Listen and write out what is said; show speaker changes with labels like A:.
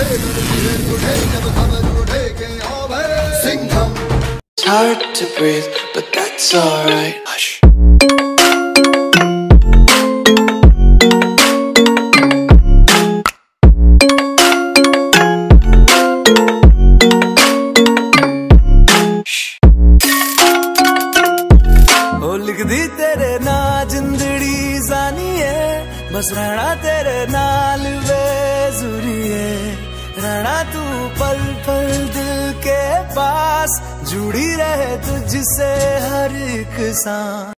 A: It's hard to breathe, but that's alright. Hush.
B: लिख दी तेरे ना जिंदड़ी जानी है, बस रहना तेरे नाल बेजुरी है। रहना तू पल पल दिल के पास, जुड़ी रहे तुझसे हर एक सांस।